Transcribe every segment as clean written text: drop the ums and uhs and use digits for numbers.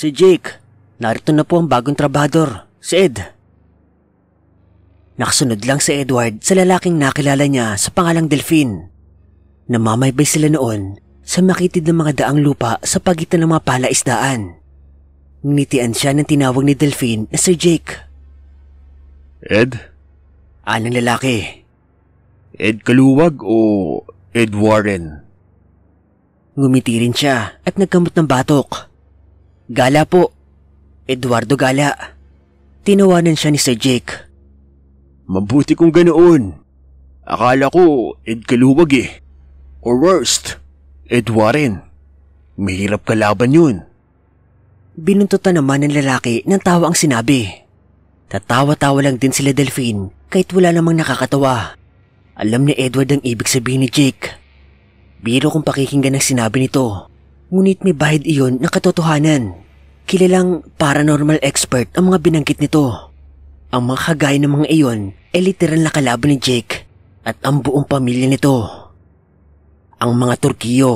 Si Jake, narito na po ang bagong trabahador, si Ed. Nakasunod lang si Edward sa lalaking nakilala niya sa pangalang Delphine. Namamaybay sila noon sa makitid ng mga daang lupa sa pagitan ng mga palaisdaan. Nginitian siya ng tinawag ni Delphine na Sir Jake. Ed? Anong lalaki? Ed Kaluwag o Ed Warren? Ngumiti rin siya at nagkamot ng batok. Gala po. Eduardo Gala. Tinawanan siya ni Sir Jake. Mabuti kung ganoon. Akala ko Ed Kaluwag eh. Or worst, Ed Warren. Mahirap kalaban yun. Binuntutan naman ng lalaki ng tawa ang sinabi. Tatawa-tawa lang din sila Delphine kahit wala namang nakakatawa. Alam ni Edward ang ibig sabihin ni Jake. Biro kung pakikinggan ang sinabi nito. Ngunit may bahid iyon ng katotohanan. Kilalang paranormal expert ang mga binanggit nito. Ang mga kagaya ng mga iyon ay literal na kalaban ni Jake at ang buong pamilya nito. Ang mga Turquio.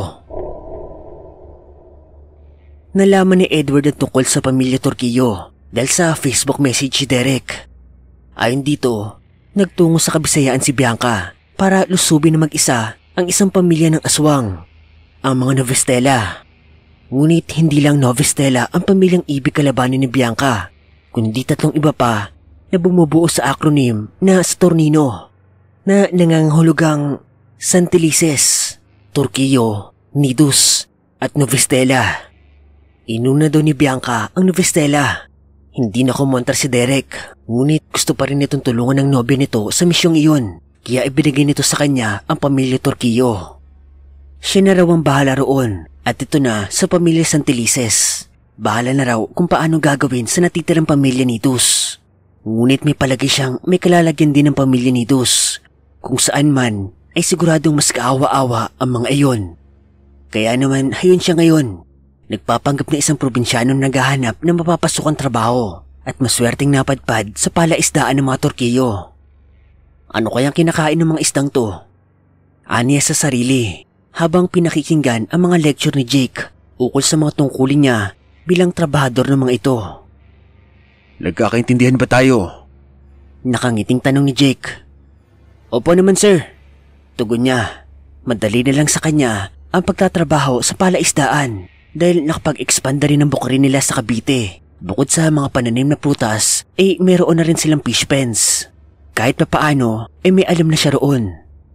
Nalaman ni Edward ang tungkol sa pamilya Turquio dahil sa Facebook message si Derek. Ayon dito, nagtungo sa Kabisayaan si Bianca para lusubin na mag-isa ang isang pamilya ng Aswang, ang mga Novistela. Ngunit hindi lang Novistela ang pamilyang ibig kalabanin ni Bianca, kundi tatlong iba pa na bumubuo sa acronym na Stornino na nangangahulugang Santelices, Turquio, Nidus at Novistela. Inuna daw ni Bianca ang Novistela. Hindi na kumontra si Derek, ngunit gusto pa rin itong tulungan ng nobya nito sa misyong iyon, kaya ibinigay nito sa kanya ang pamilya Turquio. Siya na raw ang bahala roon at ito na sa pamilya Santelices. Bahala na raw kung paano gagawin sa natitirang pamilya Nidus. Ngunit may palagi siyang may kalalagyan din ng pamilya Nidus. Kung saan man ay siguradong mas kaawa-awa ang mga iyon. Kaya naman hayon siya ngayon. Nagpapanggap na isang probinsyanong naghahanap ng mapapasukang trabaho at maswerteng napadpad sa palaisdaan ng mga Turquio. Ano kayang kinakain ng mga isdang to? Aniya sa sarili habang pinakikinggan ang mga lecture ni Jake ukol sa mga tungkulin niya bilang trabahador ng mga ito. Nagkakaintindihan ba tayo? Nakangiting tanong ni Jake. Opo naman sir. Tugon niya. Madali na lang sa kanya ang pagtatrabaho sa palaisdaan dahil nakapag-expand rin ang bukirin nila sa Cavite. Bukod sa mga pananim na prutas, ay mayroon na rin silang fish pens. Kahit papaano, ay may alam na siya roon.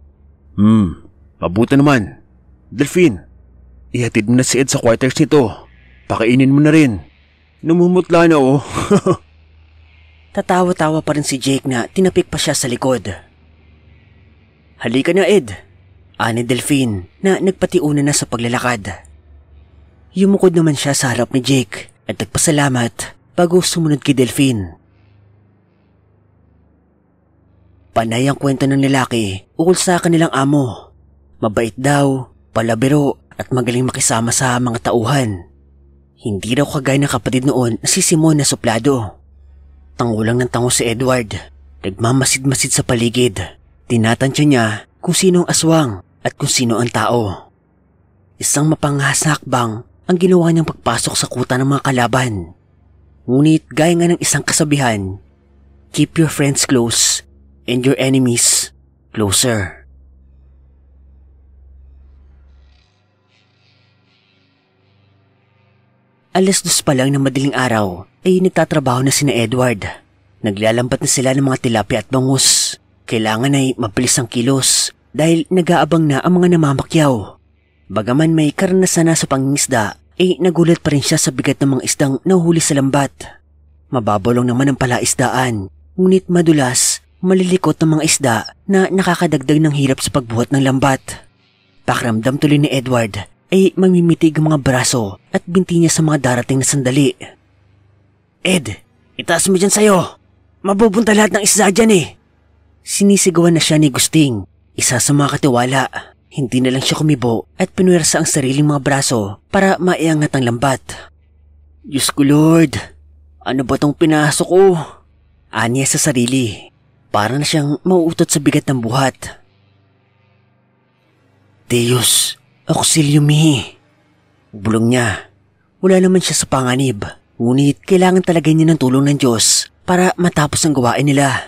Mabuti naman. Delphine, ihatid mo na si Ed sa quarters nito. Pakainin mo na rin. Namumutla na oh. Tatawa-tawa pa rin si Jake na tinapik pa siya sa likod. Halika na Ed, ani Delphine na nagpatiuna na sa paglalakad. Yumukod naman siya sa harap ni Jake at nagpasalamat bago sumunod kay Delphine. Panay ang kwento ng lalaki ukol sa kanilang amo. Mabait daw, palabiro at magaling makisama sa mga tauhan. Hindi raw kagaya ng kapatid noon na si Simon na suplado. Tangulang ng tango si Edward. Nagmamasid-masid sa paligid. Tinatansya niya kung sino ang aswang at kung sino ang tao. Isang mapanghas na hakbang ang ginawa niyang pagpasok sa kuta ng mga kalaban. Ngunit gaya nga ng isang kasabihan, keep your friends close and your enemies closer. Alas 2 pa lang ng madaling araw ay nagtatrabaho na sina Edward. Naglalambat na sila ng mga tilapia at bangus. Kailangan ay mabilis ang kilos dahil nag-aabang na ang mga namamakyaw. Bagaman may karanasan na sa pangingisda, ay nagulat pa rin siya sa bigat ng mga isdang nahuhuli sa lambat. Mababalong naman ang palaisdaan, ngunit madulas malilikot ng mga isda na nakakadagdag ng hirap sa pagbuhat ng lambat. Pakiramdam tuloy ni Edward ay mamimitig ang mga braso at binti niya sa mga darating na sandali. Ed, itaas mo dyan sa'yo. Mabubunta lahat ng isda dyan eh. Sinisigawan na siya ni Gusting, isa sa mga katiwala. Hindi na lang siya kumibo at pinuwersa ang sariling mga braso para maiangat ang lambat. Diyos ko Lord, ano ba tong pinasok ko? Aniya sa sarili, para na siyang mauutot sa bigat ng buhat. Deus, auxilio me. Bulong niya. Wala naman siya sa panganib. Ngunit kailangan talaga niya ng tulong ng Diyos para matapos ang gawain nila.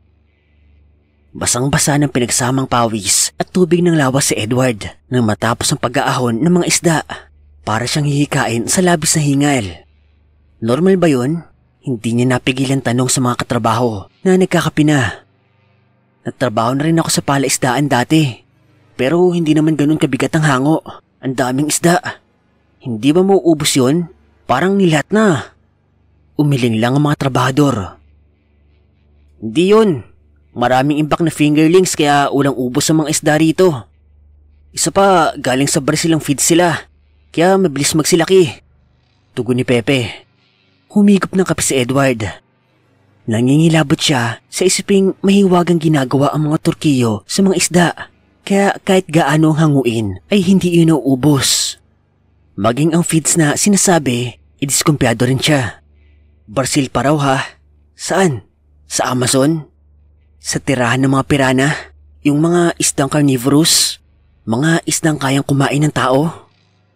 Basang-basa ng pinagsamang pawis at tubig ng lawas si Edward nang matapos ang pag-aahon ng mga isda. Para siyang hihikain sa labis na hingal. Normal ba yun? Hindi niya napigilan tanong sa mga katrabaho na nagkakape na. Nagtrabaho na rin ako sa palaisdaan dati. Pero hindi naman ganun kabigat ang hango. Ang daming isda. Hindi ba mauubos yun? Parang nilat na. Umiling lang ang mga trabahador. Hindi yun. Maraming imbak na fingerlings kaya ulang ubos ang mga isda rito. Isa pa, galing sa Brazil ang feed sila. Kaya mabilis magsilaki. Tugon ni Pepe. Humigop ng kape si Edward. Nangingilabot siya sa isiping mahiwagang ginagawa ang mga Turquio sa mga isda. Kaya kahit gaano ang hanguin ay hindi yun nauubos. Maging ang feeds na sinasabi, idiskumpiyado rin siya. Brazil pa raw ha? Saan? Sa Amazon? Sa tirahan ng mga pirana? Yung mga isdang carnivorous? Mga isdang kayang kumain ng tao?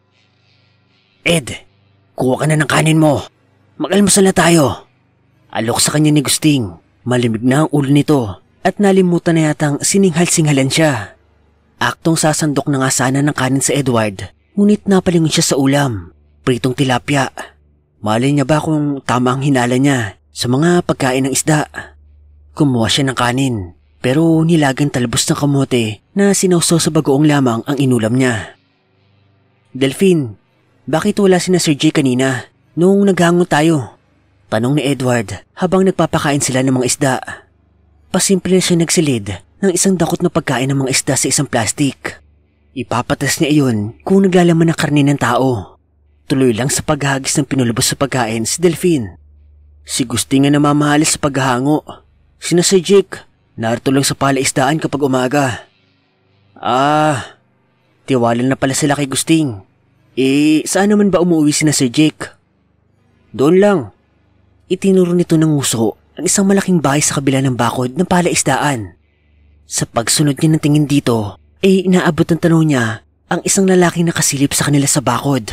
Ed, kuha ka na ng kanin mo. Mag-almusal na tayo. Alok sa kanya ni Gusting. Malimig na ang ulo nito at nalimutan na yatang sininghal-singhalan siya. Aktong sasandok na nga sana ng kanin sa Edward, ngunit napalingon siya sa ulam. Pritong tilapia. Malay niya ba kung tama ang hinala niya sa mga pagkain ng isda? Kumuha siya ng kanin, pero nilagang talbos ng kamote na sinawsaw sa bagoong lamang ang inulam niya. Delphine, bakit wala si na Sir J kanina nung naghangon tayo? Tanong ni Edward habang nagpapakain sila ng mga isda. Pasimple na siya nagsilid ng isang dakot na pagkain ng mga isda sa isang plastik. Ipapatas niya iyon kung naglalaman ng karne ng tao. Tuloy lang sa paghagis ng pinulubos sa pagkain si Delphine. Si Gusting nga namamahalis sa paghahango. Sina Sir Jake, narito lang sa palaisdaan kapag umaga. Tiwala na pala sila kay Gusting. Saan naman ba umuwi sina Sir Jake? Doon lang. Itinuro nito ng nguso ang isang malaking bahay sa kabila ng bakod ng palaisdaan. Sa pagsunod niya ng tingin dito, inaabot ang tanong niya ang isang lalaking nakasilip sa kanila sa bakod.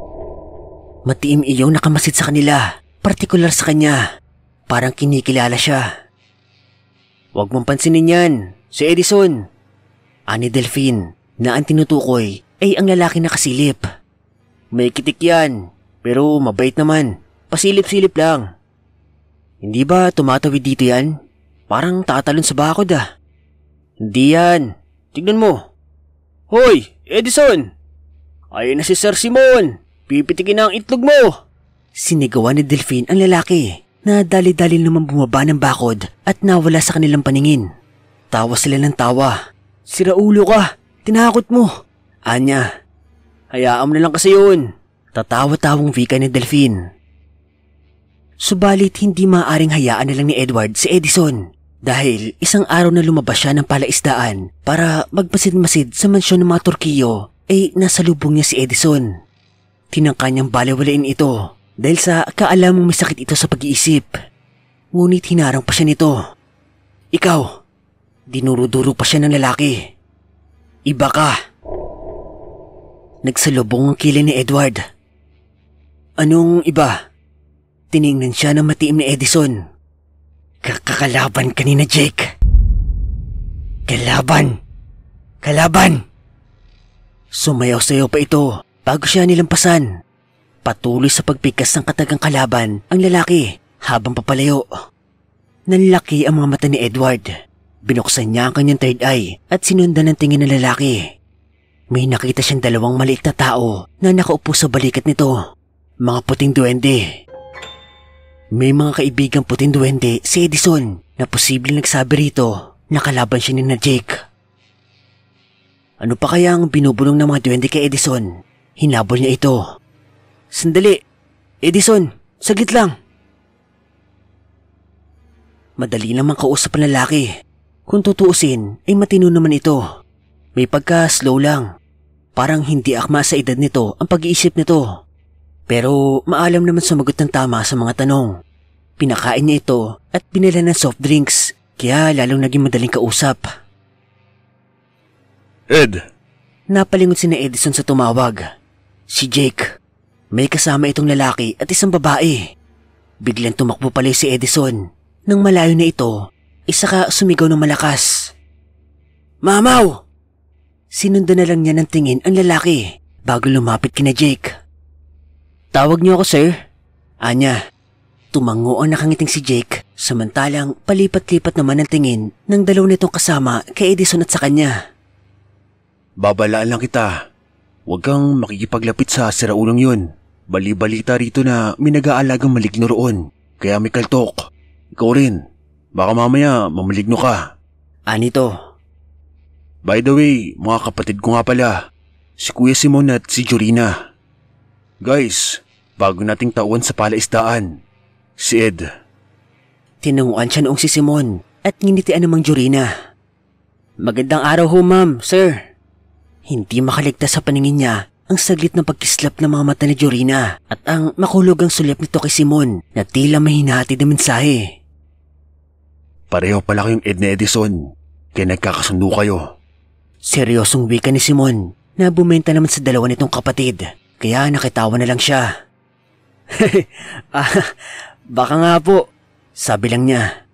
Matiim iyong nakamasid sa kanila, partikular sa kanya. Parang kinikilala siya. Huwag mong pansinin yan, si Edison. Ani Delphine, na ang tinutukoy ay ang lalaki nakasilip. May kitik yan, pero mabait naman. Pasilip-silip lang. Hindi ba tumatawid dito yan? Parang tatalon sa bakod ah. Hindi yan. Tignan mo. Hoy, Edison! Ayun na si Sir Simon. Pipitikin na ang itlog mo. Sinigawan ni Delphine ang lalaki na dali-dali naman bumaba ng bakod at nawala sa kanilang paningin. Tawa sila ng tawa. Siraulo ka. Tinakot mo. Anya. Hayaan mo na lang kasi yun. Tatawa-tawang wika ni Delphine. Subalit hindi maaaring hayaan na lang ni Edward si Edison dahil isang araw na lumabas siya ng palaisdaan para magmasid-masid sa mansyon ng mga Turquio ay nasa lubong niya si Edison. Tinangka niyang balewalain ito dahil sa kaalamang may sakit ito sa pag-iisip. Ngunit hinarang pa siya nito. Ikaw, dinuro-duro pa siya ng lalaki. Iba ka. Nagsalubong ang kilay ni Edward. Anong iba? Tiningnan siya ng matiim ni Edison. Kakalaban kanina, Jake. Kalaban! Kalaban! Sumayaw-sayaw pa ito bago siya nilampasan. Patuloy sa pagpikas ng katagang kalaban ang lalaki habang papalayo. Nanlaki ang mga mata ni Edward. Binuksan niya ang kanyang third eye at sinundan ng tingin ng lalaki. May nakita siyang dalawang maliit na tao na nakaupo sa balikat nito. Mga puting duwende. May mga kaibigang puting duwende si Edison na posibleng nagsabi rito na kalaban siya ni na Jake. Ano pa kaya ang binubulong ng mga duwende kay Edison? Hinabol niya ito. Sandali! Edison! Saglit lang! Madali namang kausap ang lalaki. Kung tutuusin ay matino naman ito. May pagka-slow lang. Parang hindi akma sa edad nito ang pag-iisip nito. Pero maalam naman sumagot ng tama sa mga tanong. Pinakain niya ito at pinila ng soft drinks kaya lalong naging madaling kausap. Ed! Napalingon si na Edison sa tumawag. Si Jake. May kasama itong lalaki at isang babae. Biglang tumakbo pala si Edison. Nang malayo na ito, isa ka sumigaw ng malakas. Mamaw! Sinundan na lang niya ng tingin ang lalaki bago lumapit kina Jake. Tawag niyo ako, sir? Anya. Tumango ang nakangiting si Jake, samantalang palipat-lipat naman ang tingin ng dalawa nitong kasama kay Edison at sa kanya. Babalaan lang kita. Huwag kang makikipaglapit sa siraulong yun. Bali-balita rito na may nag-aalagang maligno roon, kaya may kaltok. Ikaw rin. Baka mamaya mamaligno ka. Anito? By the way, mga kapatid ko nga pala. Si Kuya Simon at si Jorina. Guys, bago nating tauhan sa palaisdaan. Si Ed. Tinanguan siya noong si Simon at nginitian namang Jorina. Magandang araw ho, ma'am, sir. Hindi makaligtas sa paningin niya ang saglit ng pagkislap ng mga mata ni Jorina at ang makulog ang sulyap nito kay Simon na tila mahinati na mensahe. Pareho pala kayong Ed na Edison, kaya nagkakasundo kayo. Seryosong wika ni Simon na bumenta naman sa dalawa nitong kapatid, kaya nakitawa na lang siya. Baka nga po, sabi lang niya.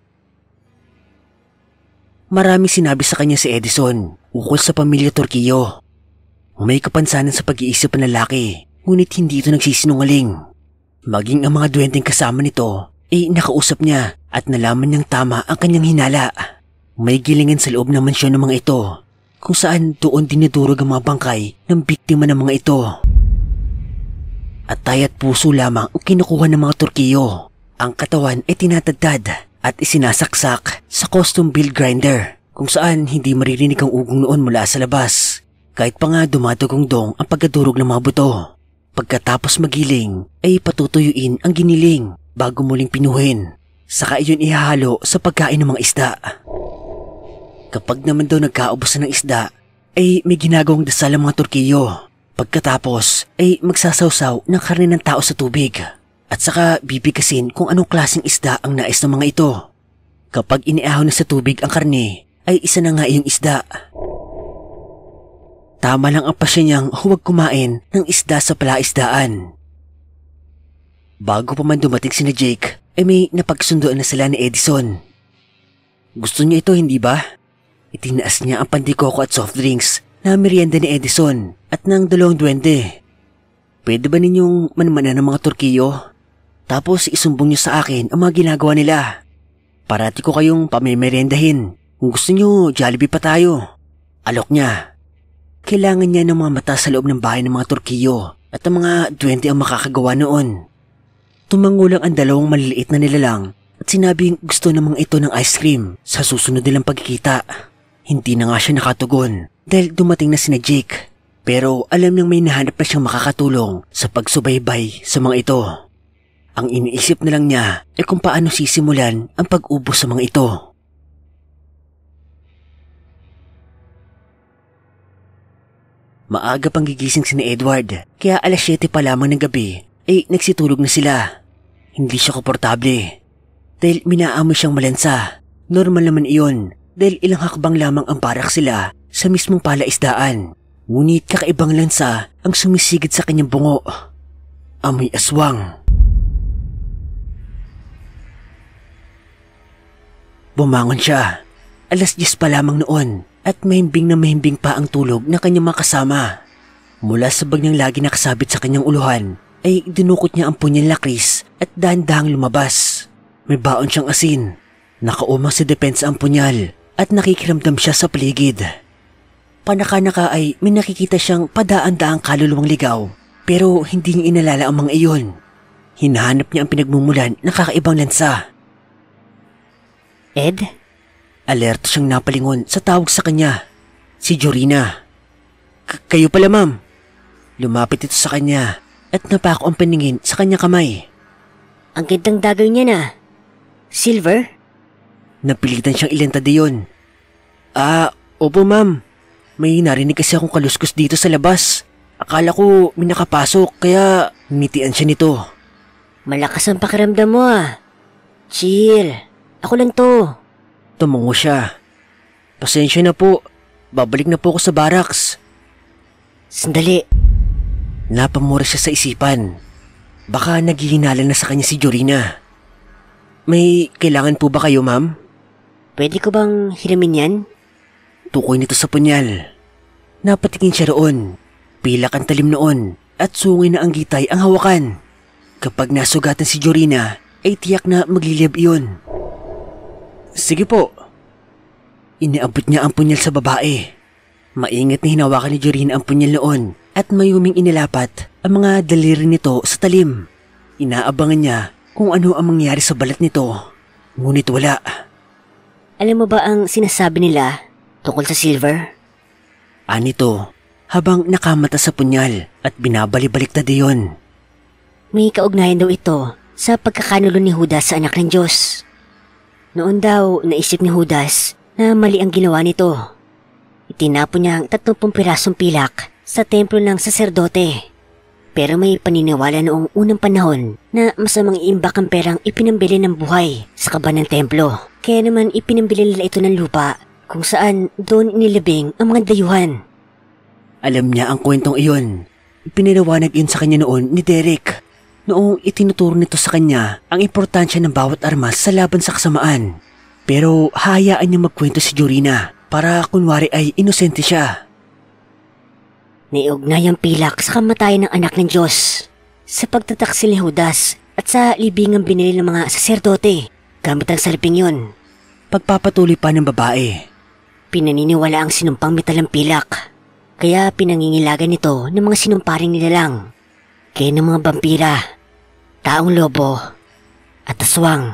Maraming sinabi sa kanya si Edison ukol sa pamilya Turquio. May kapansanan sa pag-iisip ng lalaki, ngunit hindi ito nagsisinungaling. Maging ang mga duwendeng kasama nito ay nakausap niya at nalaman niyang tama ang kanyang hinala. May gilingan sa loob ng mansyon ng mga ito, kung saan doon dinidurog ang mga bangkay ng biktima ng mga ito. At taya't puso lamang ang kinukuha ng mga Turquio. Ang katawan ay tinatadtad at isinasaksak sa custom build grinder, kung saan hindi maririnig ang ugong noon mula sa labas. Kahit pa nga dumadugong-dong ang pagkadurog ng mga buto. Pagkatapos magiling ay patutuyuin ang giniling bago muling pinuhin. Saka iyon ihahalo sa pagkain ng mga isda. Kapag naman daw nagkaubusan ng isda ay may ginagawang dasal ang mga Turquio. Pagkatapos ay magsasawsaw ng karne ng tao sa tubig. At saka bibigkasin kung anong klaseng isda ang nais ng mga ito. Kapag iniahaw na sa tubig ang karne ay isa na nga iyong isda. Tama lang ang pasya niyang huwag kumain ng isda sa palaisdaan. Bago pa man dumating sina Jake, ay may napagsunduan na sila ni Edison. Gusto niya ito, hindi ba? Itinaas niya ang pandikoko at soft drinks na merienda ni Edison at ng dalawang duwende. Pwede ba ninyong manmanan ng mga Turquio? Tapos isumbong niyo sa akin ang mga ginagawa nila. Parati ko kayong pamimerendahin. Kung gusto niyo, Jollibee pa tayo. Alok niya. Kailangan niya ng mga mata sa loob ng bahay ng mga Turquio at ang mga duwende ang makakagawa noon. Tumango lang ang dalawang maliliit na nilalang at sinabing gusto ng mga ito ng ice cream sa susunod nilang pagkikita. Hindi na nga siya nakatugon dahil dumating na sina Jake, pero alam niyang may nahanap na siyang makakatulong sa pagsubaybay sa mga ito. Ang iniisip na lang niya ay kung paano sisimulan ang pag-ubos sa mga ito. Maaga pang gigising si Edward, kaya alas 7 pa lamang ng gabi ay nagsitulog na sila. Hindi siya komportable dahil minaamoy siyang malansa. Normal naman iyon dahil ilang hakbang lamang ang barak sila sa mismong palaisdaan. Ngunit kakaibang lansa ang sumisigid sa kanyang bungo. Amoy aswang. Bumangon siya. Alas 10 pa lamang noon at mahimbing na mahimbing pa ang tulog ng kanyang mga kasama. Mula sa bag niyang lagi nakasabit sa kanyang uluhan ay dinukot niya ang punyang lakris at dahan-dahang lumabas. May baon siyang asin. Nakaumang sa depensa ang punyal at nakikiramdam siya sa paligid. Panaka-naka ay may nakikita siyang padaan-daang kaluluwang ligaw, pero hindi niya inalala ang mga iyon. Hinahanap niya ang pinagmumulan ng kakaibang lansa. Ed? Alerto siyang napalingon sa tawag sa kanya. Si Jorina. Kayo pala, ma'am. Lumapit ito sa kanya at napako ang paningin sa kanyang kamay. Ang gandang dagger niya na. Silver? Napilitan siyang ilantad iyon. Opo ma'am. May narinig kasi akong kaluskos dito sa labas. Akala ko may nakapasok kaya nitian siya nito. Malakas ang pakiramdam mo ah. Chill. Ako lang to. Tumungo siya. Pasensya na po. Babalik na po ako sa barracks. Sandali. Napamura siya sa isipan. Baka naghihinala na sa kanya si Jorina. May kailangan po ba kayo, ma'am? Pwede ko bang hiramin yan? Tukoy nito sa punyal. Napatingin siya roon. Pilak ang talim noon at sungay na ang gitay ang hawakan. Kapag nasugatan si Jorina, ay tiyak na maglilib iyon. Sige po. Inaabot niya ang punyal sa babae. Maingat na hinawakan ni Jorina ang punyal noon at mayuming inilapat ang mga daliri nito sa talim. Inaabangan niya kung ano ang mangyari sa balat nito. Ngunit wala. Alam mo ba ang sinasabi nila tungkol sa silver? Anito, habang nakamata sa punyal at binabali-baliktad iyon. May kaugnayan daw ito sa pagkakanulo ni Judas sa anak ng Diyos. Noon daw naisip ni Judas na mali ang ginawa nito. Itinapon niya ang 30 pirasong pilak sa templo ng saserdote. Pero may paniniwala noong unang panahon na masamang iimbak ang perang ipinambili ng buhay sa kaba ng templo. Kaya naman ipinambili nila ito ng lupa kung saan doon inilibing ang mga dayuhan. Alam niya ang kwentong iyon. Ipinaliwanag iyon sa kanya noon ni Derek. Noong itinuturo nito sa kanya ang importansya ng bawat armas sa laban sa kasamaan. Pero hayaan niya magkwento si Jorina para kunwari ay inosente siya. Naiugnay ang pilak sa kamatayan ng anak ng Diyos, sa pagtataksil ni Judas at sa libingang binili ng mga saserdote gamit ang salping yun. Pagpapatuloy pa ng babae. Pinaniniwala ang sinumpang metal ng pilak, kaya pinangingilagan nito ng mga sinumparing nilalang, kaya ng mga vampira, taong lobo at aswang.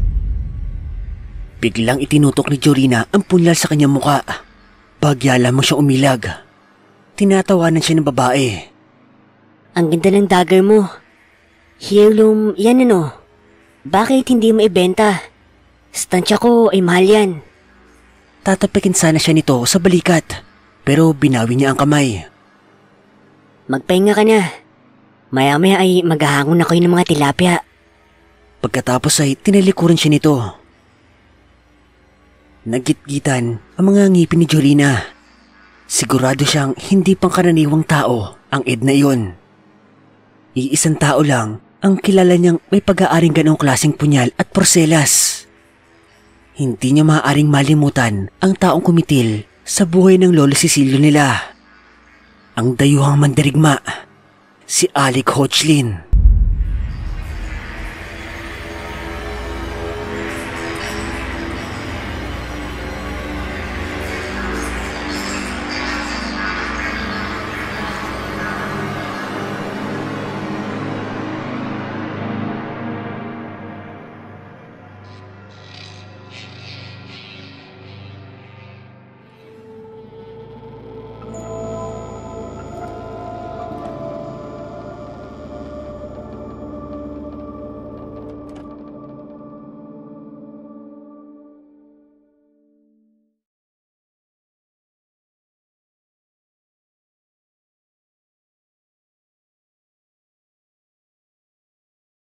Biglang itinutok ni Jorina ang punyal sa kanyang muka. Bagya lamang siya umilag. Tinatawanan siya ng babae. Ang ganda ng dagger mo. Heirloom yan ano. Bakit hindi mo ibenta? Stansya ko ay mahal yan. Tatapikin sana siya nito sa balikat, pero binawi niya ang kamay. Magpahinga ka na. Maya-maya ay maghahangon ako ng mga tilapia. Pagkatapos ay tinalikuran siya nito. Nagitgitan ang mga ngipin ni Jorina. Sigurado siyang hindi pangkaraniwang tao ang Ed na iyon. Iisang tao lang ang kilala niyang may pag-aaring ganong klaseng punyal at porselas. Hindi niya maaaring malimutan ang taong kumitil sa buhay ng lolo Cecilio nila. Ang dayuhang mandirigma, si Alec Hodglin.